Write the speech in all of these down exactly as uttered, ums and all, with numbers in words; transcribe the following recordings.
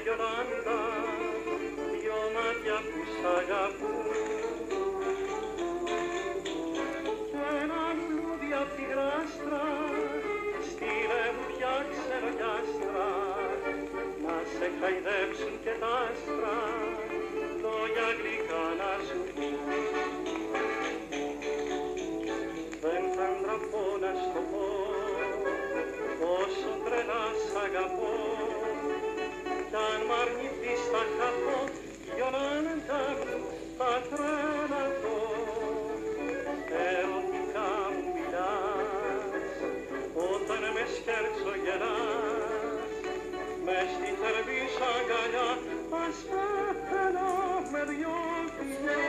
Γιολαντα, δυο μάτια που σ' αγαπούν κι ένα λουλούδι απ' τη γράστρα, στείλε μου πια ξερογιάστρα να σε χαϊδέψουν και τα άστρα, λόγια γλυκά να σου πούν. Δεν θα ντραπώ να στο πω πόσο τρελά σ' αγαπώ, κι αν μ' αρνηθείς θα χαθώ, Γιολαντα μου, θα τρελαθώ. Ερωτικά μου μιλάς, όταν με σκέρτσο γελάς, μες στη θερμή σ' αγκαλιά, ας πεθαίνω με δυο φιλιά.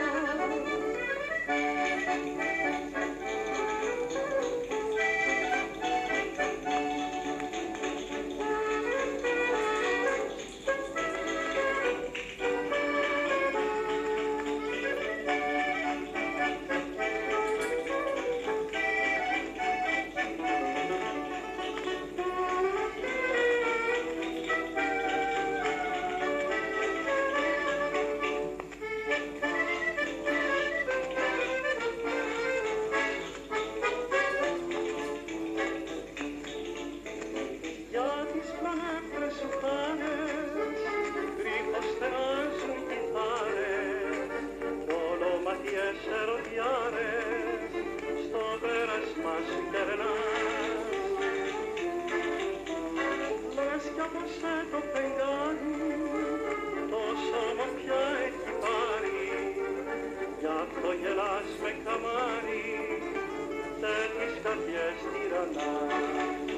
Γελάς με καμάρι και τις καρδιές τυραννάς.